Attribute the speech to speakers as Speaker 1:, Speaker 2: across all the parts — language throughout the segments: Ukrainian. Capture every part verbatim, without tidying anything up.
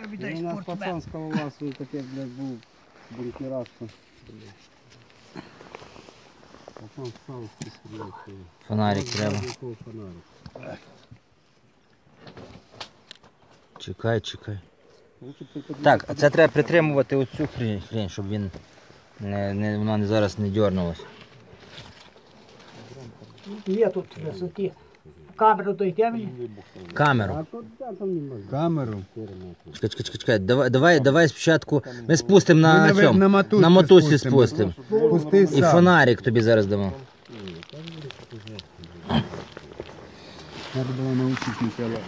Speaker 1: віддай
Speaker 2: Ну, у нас
Speaker 1: спортсмен.
Speaker 2: пацанська у вас, він таке, блядь, був бункерашка. Пацан став спустився.
Speaker 3: Фонарик треба.
Speaker 2: Фонарик.
Speaker 3: Чекай, чекай. Так, а це треба притримувати оцю хрень, хрень, щоб він не, не, вона не, зараз не дьорнулась.
Speaker 1: Є тут висоті. Камеру дойде мені?
Speaker 3: Камеру.
Speaker 2: А тут де там немає? Камеру.
Speaker 3: Чекай, чекай, чекай, чекай. Давай, давай, давай спочатку. Ми спустимо на,
Speaker 4: Ми на-
Speaker 3: цьому.
Speaker 4: на мотузці
Speaker 3: на мотузці
Speaker 4: спустимо.
Speaker 3: спустимо.
Speaker 4: Пусти
Speaker 3: І
Speaker 4: сам.
Speaker 3: фонарик тобі зараз дамо.
Speaker 2: Треба було навчити спочатку.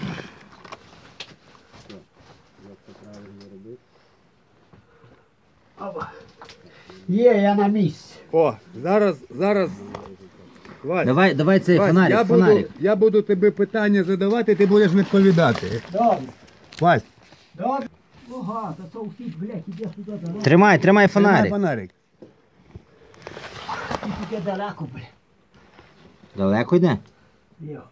Speaker 1: Є, я на місці.
Speaker 4: О, зараз, зараз. Вась,
Speaker 3: Давай, давай цей
Speaker 4: Вась,
Speaker 3: фонарик,
Speaker 4: я,
Speaker 3: фонарик.
Speaker 4: буду, я буду тобі питання задавати, ти будеш відповідати.
Speaker 1: Добре.
Speaker 4: Вась,
Speaker 1: Добре. Ага, та це вхід, блядь, іде сюди далеко.
Speaker 3: Тримай, тримай
Speaker 4: тримай
Speaker 3: фонарик.
Speaker 4: фонарик.
Speaker 1: Іде далеко, блядь.
Speaker 3: Далеко йде?
Speaker 1: Йо.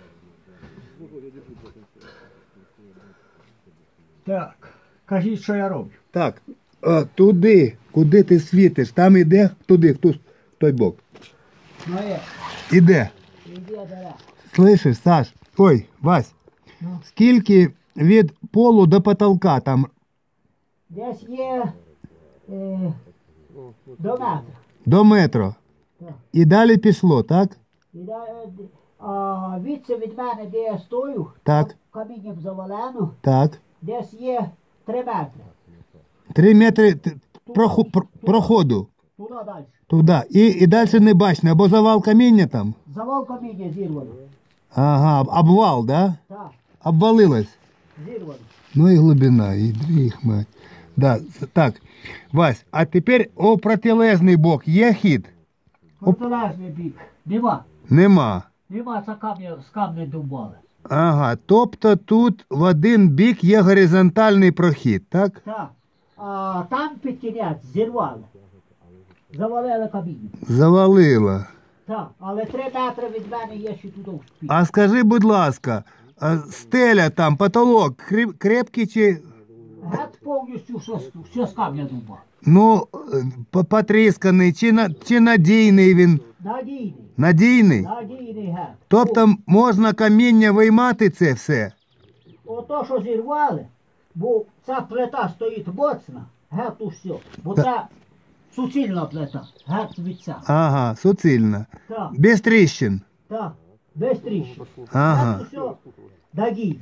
Speaker 1: Так, кажіть, що я роблю.
Speaker 4: Так, а, туди, куди ти світиш, там іде, туди, в ту, в той бок.
Speaker 1: Ну є,
Speaker 4: Іде.
Speaker 1: іде далеко.
Speaker 4: Слышиш, Саш? Ой, Вась,
Speaker 1: Ну.
Speaker 4: скільки від полу до потолка там?
Speaker 1: Десь є е, до метра.
Speaker 4: До метро.
Speaker 1: Так.
Speaker 4: І далі пішло, так?
Speaker 1: І да- е, д- а відси від мене, де я стою,
Speaker 4: Так.
Speaker 1: камінням завалено,
Speaker 4: Так.
Speaker 1: десь є три метри.
Speaker 4: Три метри т- проху- пр- проходу.
Speaker 1: Туди далі.
Speaker 4: Туди. І, і далі не бачно, або завал каміння там.
Speaker 1: Завал каміння зірвано.
Speaker 4: Ага, обвал, да?
Speaker 1: Так,
Speaker 4: Обвалилось.
Speaker 1: зірвано.
Speaker 4: Ну і глибина, і дріх, мать. Да, с- так, Вась, а тепер у протилежний бок є хід?
Speaker 1: Протилежний бік. Нема.
Speaker 4: Нема.
Speaker 1: Нема, це камня, з камня дубали.
Speaker 4: Ага, тобто тут в один бік є горизонтальний прохід, так?
Speaker 1: Так. А там під кінець зірвали. Завалили каміння.
Speaker 4: Завалило.
Speaker 1: Так, але три метри від мене є ще туди вспіть.
Speaker 4: А скажи, будь ласка, а стеля там, потолок креп- крепкий чи,
Speaker 1: Геть повністю все, з- все з камня дуба.
Speaker 4: ну, е, по- потрісканий, чи, на, чи надійний він?
Speaker 1: Надійний.
Speaker 4: Надійний?
Speaker 1: Надійний геть.
Speaker 4: Тобто можна каміння виймати це все?
Speaker 1: Ото, що зірвали, бо ця плита стоїть моцна, геть усе. Бо це суцільна плита, геть від ця.
Speaker 4: Ага, суцільна.
Speaker 1: Так,
Speaker 4: Без тріщин.
Speaker 1: так, без тріщин.
Speaker 4: Ага.
Speaker 1: Геть усе надійне.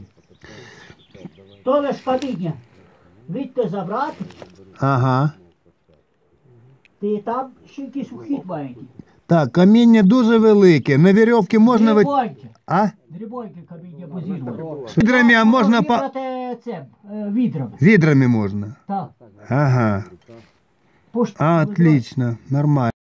Speaker 1: То лиш каміння відти забрати,
Speaker 4: Ага.
Speaker 1: ти там ще якийсь ухід маленький.
Speaker 4: Так, каміння дуже велике. На вірьовці можна ви...
Speaker 1: Дрібоньке,
Speaker 4: А?
Speaker 1: дрібоньке каміння позірвано.
Speaker 4: Відрами, а можна по...
Speaker 1: Вибрати цим, е, відрами.
Speaker 4: Відрами можна.
Speaker 1: Так.
Speaker 4: Ага.
Speaker 1: Пусть-
Speaker 4: А, отлично, нормально.